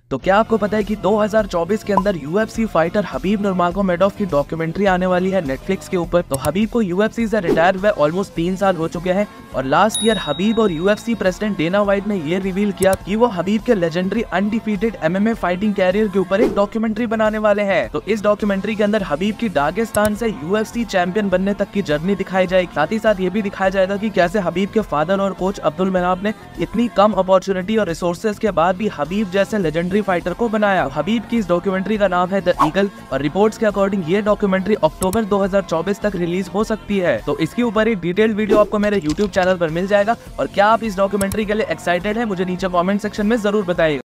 तो क्या आपको पता है कि 2024 के अंदर यूएफसी फाइटर हबीब नुरमागोमेडोव की डॉक्यूमेंट्री आने वाली है नेटफ्लिक्स के ऊपर। तो हबीब को यूएफसी से रिटायर हुए ऑलमोस्ट 3 साल हो चुके हैं और लास्ट ईयर हबीब और यूएफसी प्रेसिडेंट डेना वाइट ने ये रिवील किया कि वो हबीब के legendary undefeated MMA fighting career के ऊपर एक डॉक्यूमेंट्री बनाने वाले हैं। तो इस डॉक्यूमेंट्री के अंदर हबीब की दागिस्तान से यूएफसी चैंपियन बनने तक की जर्नी दिखाई जाएगी। साथ ही साथ ये भी दिखाया जाएगा कि कैसे हबीब के फादर और कोच अब्दुल मनाफ ने इतनी कम अपॉर्चुनिटी और रिसोर्सेज के बाद भी हबीब जैसे लेजेंडरी फाइटर को बनाया। हबीब की इस डॉक्यूमेंट्री का नाम है द ईगल और रिपोर्ट्स के अकॉर्डिंग ये डॉक्यूमेंट्री अक्टूबर 2024 तक रिलीज हो सकती है। तो इसके ऊपर एक डिटेल्ड वीडियो आपको मेरे यूट्यूब चैनल पर मिल जाएगा। और क्या आप इस डॉक्यूमेंट्री के लिए एक्साइटेड है, मुझे नीचे कमेंट सेक्शन में जरूर बताइएगा।